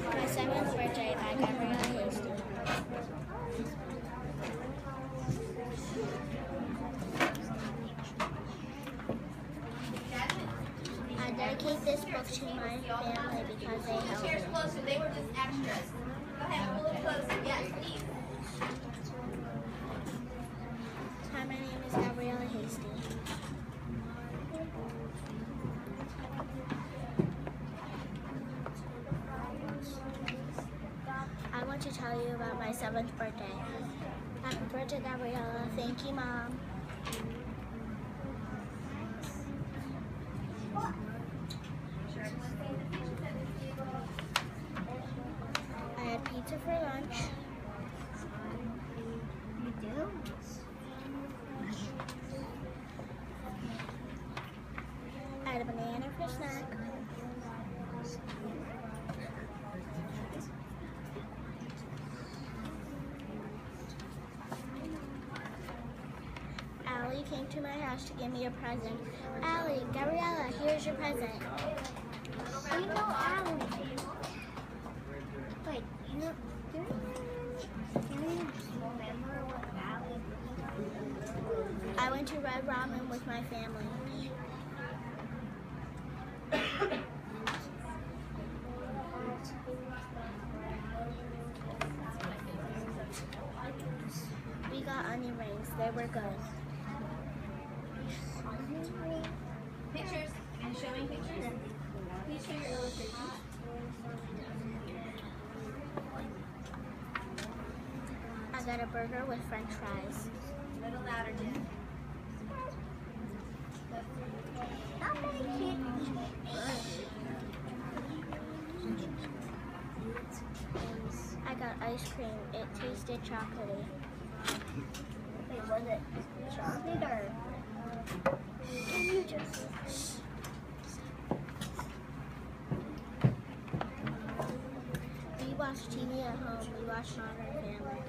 My 7th birthday by Gabriella Hasty. I dedicate this book to my family because they helped me. Closer. They were just extras. Go ahead, a little closer. Yes, please. Hi, my name is Gabriella Hasty. I want to tell you about my 7th birthday. Happy birthday, Gabriella. Thank you, Mom. I had pizza for lunch. You do? I had a banana for snack. Allie came to my house to give me a present. Allie, Gabriella, here's your present. You know Allie. Wait, you know, do you remember what Allie did? I went to Red Ramen with my family. We got onion rings. They were good. Pictures. Are you showing pictures? Please show your illustrations. I got a burger with French fries. A little louder, Jen. I got ice cream. It tasted chocolatey. Wait, was it chocolate or? Can you just? We watched TV at home. We watched Modern Family.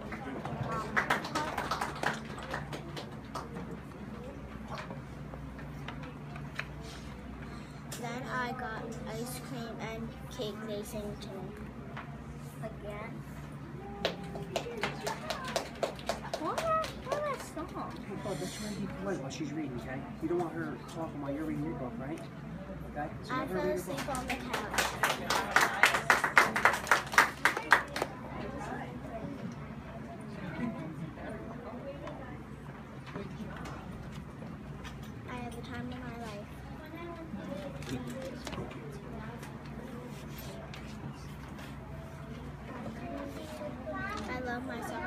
Then I got ice cream and cake they sang to me. Again? What that song? Hey, Bud, let's try and be polite while she's reading, okay? You don't want her talking while you're reading your book, right? Okay? So I let her fell read her asleep book. on the couch. I had the time of my life. I love myself.